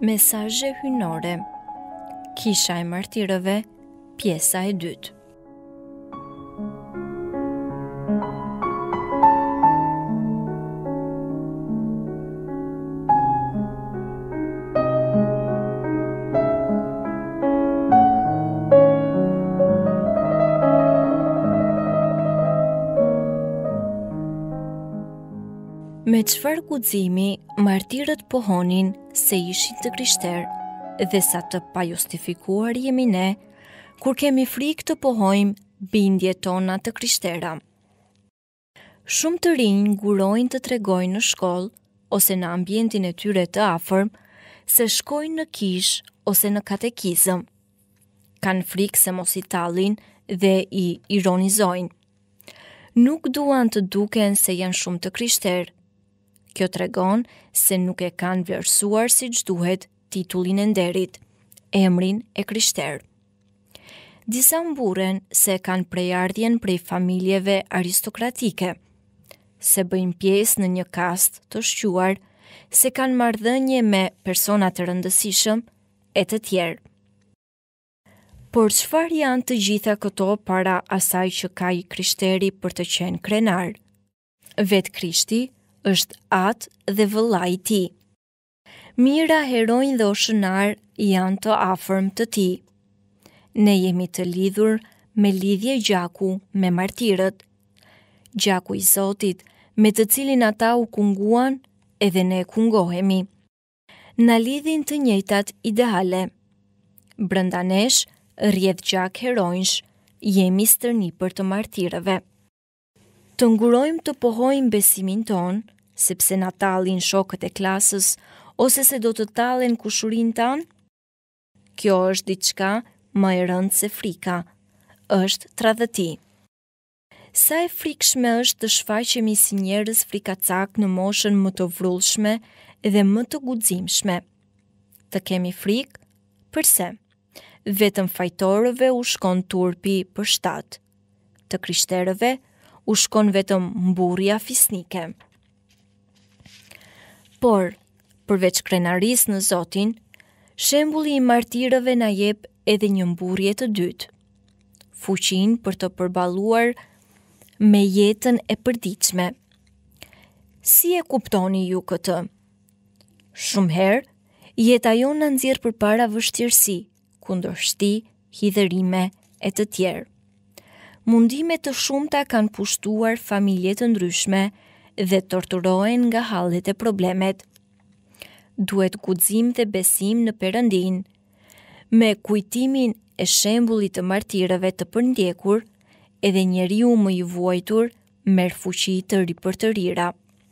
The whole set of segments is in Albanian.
Mesazhe hynore. Kisha e martirëve, pjesa e dytë. Me çfarë guximi martirët pohonin se ishin të krishterë dhe sa të pajustifikuar jemi ne kur kemi frikë të pohojmë bindjet tona të krishtera. Shumë të rinj ngurojnë të tregojnë në shkollë ose në ambientin e tyre të afërm se shkojnë në kishë ose në katekizëm. Kanë frikë se mos i tallin dhe i ironizojnë. Nuk duan të duken se janë shumë të krishterë. Kjo tregon se nuk e kanë vlerësuar siç duhet titullin e nderit, emrin e krishter. Disa mburen se kanë prejardhjen prej familjeve aristokratike, se bëjnë pjesë në një kast të shquar, se kanë marrëdhënie me persona të rëndësishëm e të tjerë. Por çfarë janë të gjitha këto para asaj që ka i krishteri për të qenë krenar? Vetë Krishti është atë dhe vëllai i tij. Mira, heronj dhe oshënar janë të afërm të tij. Ne jemi të lidhur me lidhje gjaku me martirët. Gjaku i Zotit, me të cilin ata u kunguan, edhe ne kungohemi. Na lidhin të njëjtat ideale. Brenda nesh rrjedh gjak heronjsh, jemi stërnipër të martirëve. Të ngurojmë të pohojmë besimin ton, sepse na tallin shokët e klasës, ose se do të tallen kushurinë tanë? Kjo është diçka më e rëndë se frika, është tradhëti. Sa e frikshme është të shfaqemi si njerëz frikacak në moshën më të vrullshme dhe më të guximshme. Të kemi frikë? Përse? Vetëm fajtorëve u shkon turpi për shtat. Të krishterëve u shkon vetëm mburrja fisnike. Por, përveç krenarisë në Zotin, shembulli i martirëve na jep edhe një mburrje të dytë. Fuqinë për të përballuar me jetën e përditshme. Si e kuptoni ju këtë? Shumë herë, jeta jonë na nxjerr përpara vështirësi, kundërshti, hidherime e të tjerë. Mundime të shumta kanë pushtuar familje të ndryshme dhe torturohen nga hallet e problemet. Duhet guxim dhe besim në Perëndin. Me kujtimin e shembullit të martirëve të përndjekur, edhe njeriu më i vuajtur merr fuqi të ripërtërira.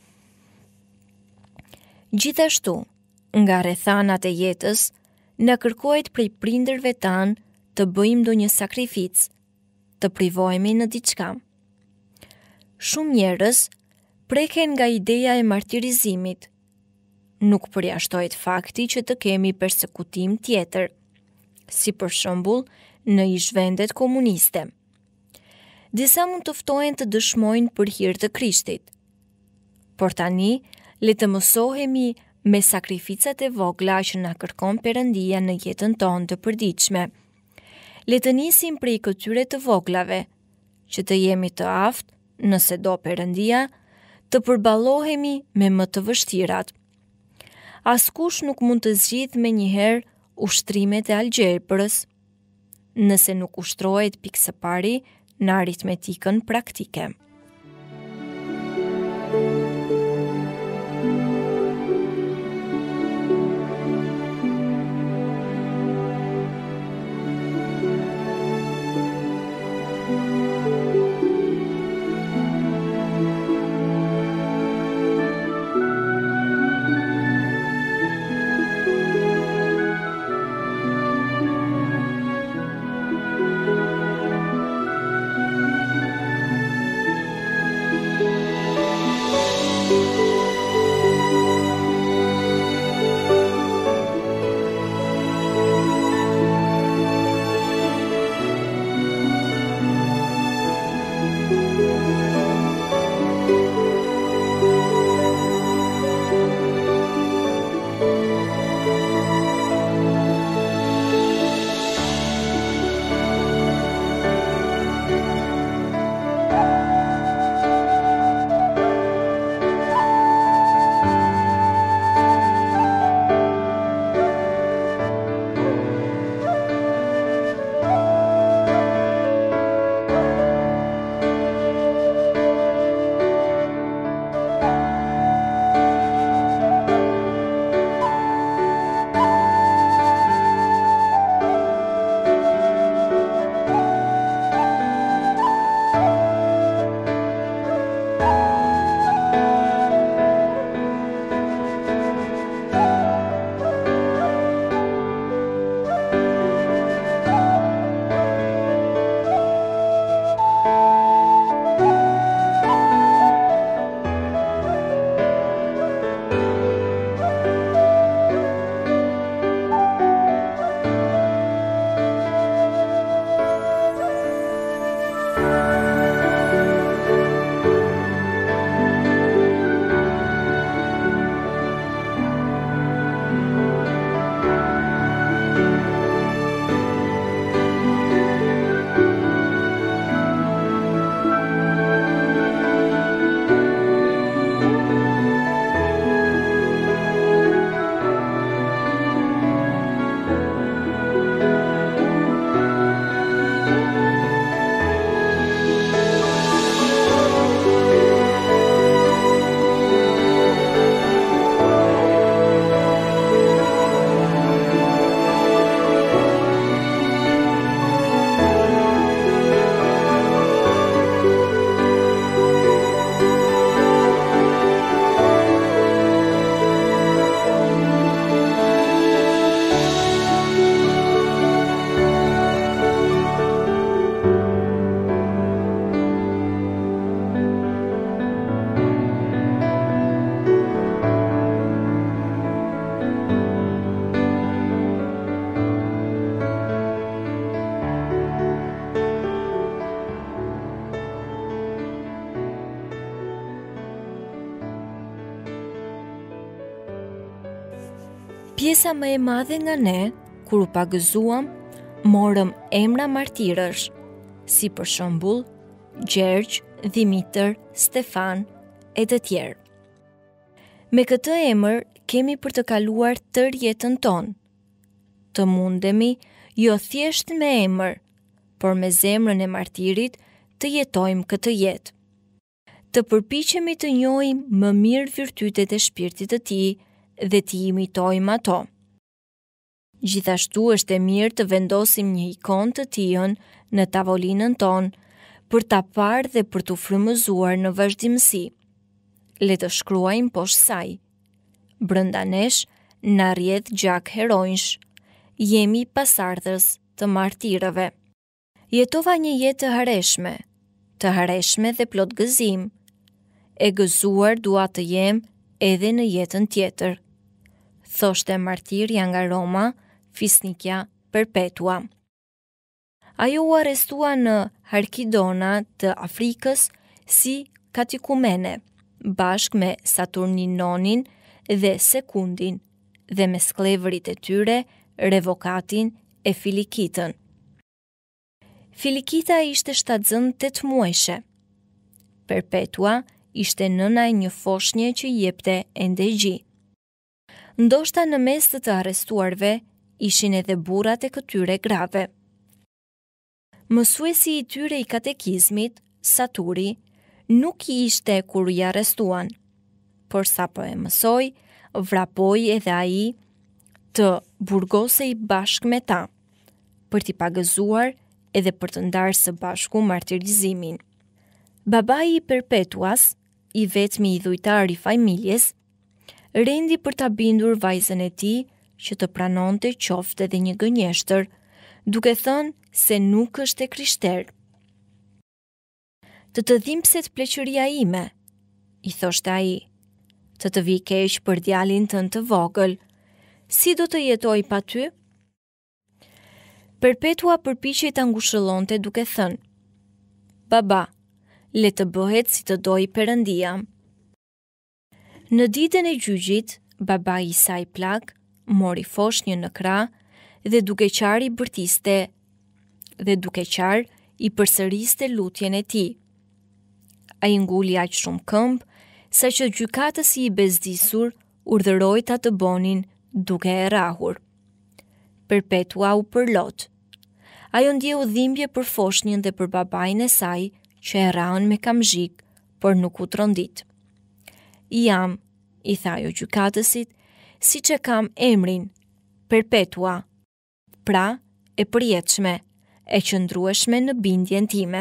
Gjithashtu, nga rrethanat e jetës, na kërkohet prej prindërve tanë të bëjmë ndonjë sakrificë, të privohemi në diçka. Shumë njerëz preken nga ideja e martirizimit. Nuk përjashtohet fakti që të kemi persekutim tjetër, si për shembull në ish-vendet komuniste. Disa mund të ftohen të dëshmojnë për hir të Krishtit. Por tani, le të mësohemi me sakrificat e vogla që na kërkon Perëndia në jetën tonë të përditshme. Le të nisim prej këtyre të voglave, që të jemi të aftë, nëse do Perëndia, të përballohemi me më të vështirat. Askush nuk mund të zgjidhë menjëherë ushtrimet e algjebrës, nëse nuk ushtrohet pikë së pari në aritmetikën praktike. Pjesa më e madhe nga ne, kur u pagëzuam, morëm emra martirësh, si për shembull Gjergj, Dimitër, Stefan e të tjerë. Me këtë emër kemi për të kaluar tërë jetën tonë. Të mundemi jo thjesht me emër, por me zemrën e martirit të jetojmë këtë jetë. Të përpiqemi të njohim më mirë virtytet e shpirtit të tij dhe të imitojmë ato. Gjithashtu është e mirë të vendosim një ikonë të tij në tavolinën tonë për ta parë dhe për t'u frymëzuar në vazhdimsi. Le të shkruajmë poshtë saj: brenda nesh na rrjedh gjak heronjsh, jemi pasardhës të martirëve. Jetova një jetë të hareshme dhe plot gëzim. E gëzuar dua të jem edhe në jetën tjetër, thoshte martirja nga Roma, Fisnikja Perpetua. Ajo u arrestua në Harkidona të Afrikës si katekumene, bashkë me Saturninonin dhe Sekundin dhe me sklevërit e tyre, Revokatin e Filikitën. Filikita ishte shtatzën 8 muajshe. Perpetua ishte nëna e një foshnje që jepte ende gji. Ndoshta në mes të arrestuarve ishin edhe burrat e këtyre grave. Mësuesi i tyre i katekizmit, Saturi, nuk i ishte kur i arrestuan, por sapo e mësoi, vrapoi edhe ai të burgosej bashkë me ta, për t'i pagëzuar edhe për të ndarë së bashku martirizimin. Babai i Perpetuas, i vetmi i dhujtar i familjes, rendi për ta bindur vajzën e tij që të pranonte qoftë edhe një gënjeshtër, duke thënë se nuk është e krishterë. Të dhimbset pleqëria ime, i thoshte ai, të vi keq për djalin tënd të vogël, si do të jetoj pa ty? Perpetua përpiqej ta ngushëllonte duke thënë: baba, le të bëhet si të dojë Perëndia. Në ditën e gjyqit, babai i saj plak mori foshnjën në krah dhe duke qarë i përsëriste lutjen e tij. Ai nguli aq shumë këmbë sa që gjykatësi i bezdisur urdhëroi ta të bonin duke e rrahur. Perpetua u përlot. Ajo ndjeu dhimbje për foshnjën dhe për babain e saj që e rrahën me kamzhik, por nuk u trondit. Jam, i tha ajo gjykatësit, siç e kam emrin, Perpetua, pra e përjetshme, e qëndrueshme në bindjen time.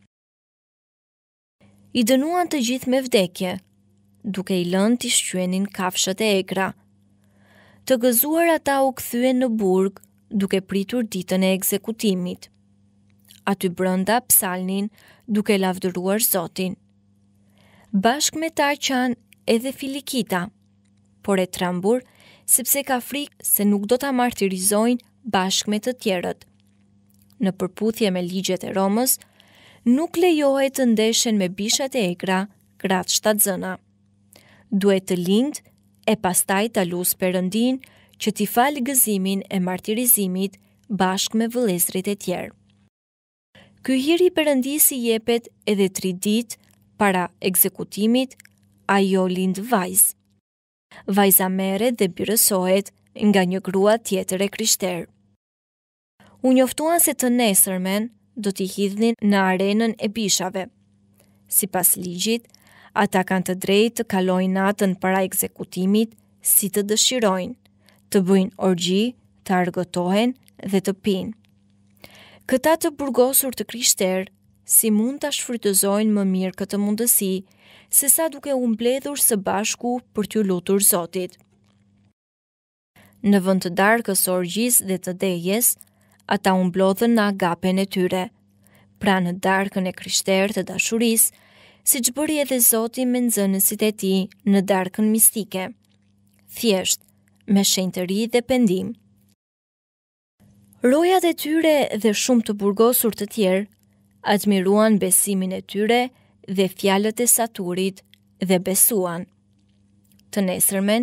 I dënuan të gjithë me vdekje, duke i lënë t'i shqyenin kafshët e egra. Të gëzuar ata u kthyen në burg, duke pritur ditën e ekzekutimit. Aty brenda psalnin duke lavdëruar Zotin. Bashkë me ta qanë edhe Filikita, por e trembur sepse ka frikë se nuk do ta martirizojnë bashkë me të tjerët. Në përputhje me ligjet e Romës, nuk lejohet të ndeshen me bishat e egra gratë shtatzëna. Duhet të lindë e pastaj ta lusë Perëndin që t'i falë gëzimin e martirizimit bashkë me vëllezërit e tjerë. Ky hir i Perëndisë i jepet edhe 3 ditë para ekzekutimit, ajo lind vajzë. Vajza merret dhe birësohet nga një grua tjetër e krishterë. U njoftuan se të nesërmen do t'i hidhnin në arenën e bishave. Sipas ligjit, ata kanë të drejtë të kalojnë natën para ekzekutimit si të dëshirojnë, të bëjnë orgji, të argëtohen dhe të pinë. Këta të burgosur të krishterë si mund ta shfrytëzojnë më mirë këtë mundësi, se sa duke u mbledhur së bashku për t'ju lutur Zotit. Në vend të darkës së orgjisë dhe të degjes, ata u mblodhën në agapen e tyre, pra në darkën e krishterë të dashurisë, siç bëri edhe Zoti me nxënësit e tij në darkën mistike, thjesht me shenjtëri dhe pendim. Rojat e tyre dhe shumë të burgosur të tjerë admiruan besimin e tyre dhe fjalët e Saturit dhe besuan. Të nesërmen,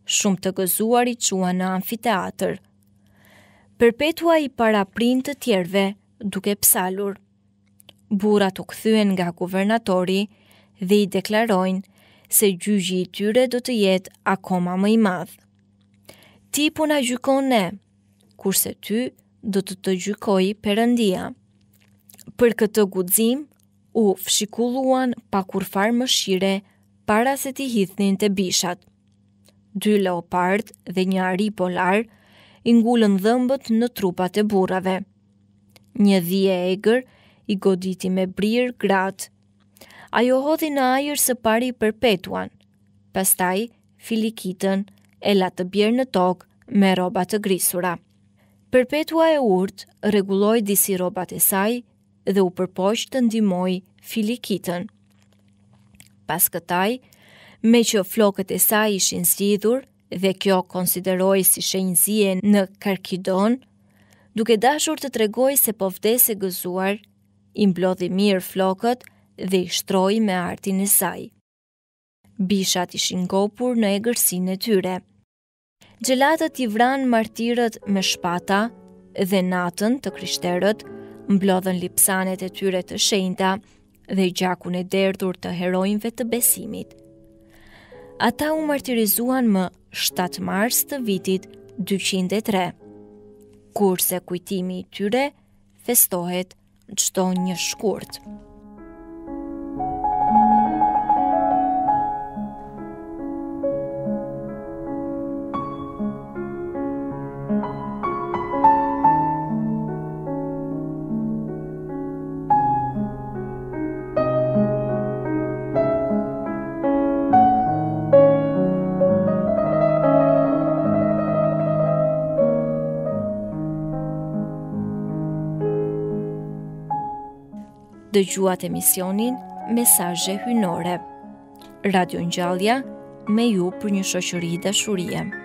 shumë të gëzuar i qua në amfiteatër. Perpetua i paraprin të tjerve duke psalur. Burrat u kthyen nga guvernatori dhe i deklarojnë se gjyqi i tyre do të jetë akoma më i madh. Ti po na gjykon ne, kurse ty do të gjykojë Perëndia. Për këtë guxim u fshikulluan pa kurfar mëshire para se t'i hidhnin te bishat. 2 leopard dhe një ari polar i ngulën dhëmbët në trupat e burrave. Një dhije egër i goditi me brir gratë. Ajo hodhi në ajër së pari Perpetuan, pastaj Filikitën e la të bjerë në tokë me rroba të grisura. Perpetua e urtë rregulloi disi rrobat e saj dhe u përpoq të ndihmoj Filikitën. Pas këtaj, me që flokët e saj ishin zgjidhur dhe kjo konsideroi si shenjëzie në Karkidon, duke dashur të tregoj se po vdes e gëzuar, i mblodhi mirë flokët dhe i shtroi me artin e saj. Bishat ishin ngopur në egërsinë e tyre. Xhelatët i vranë martirët me shpata dhe natën të krishterët mblodhen lipsanet e tyre të shenjta dhe gjakun e derdhur të heronjve të besimit. Ata u martirizuan më 7 mars të vitit 203, kurse kujtimi i tyre festohet çdo 1 shkurt. Dëgjuat emisionin Mesazhe Hyjnore. Radio Ngjallja me ju për një shoqëri dashurie.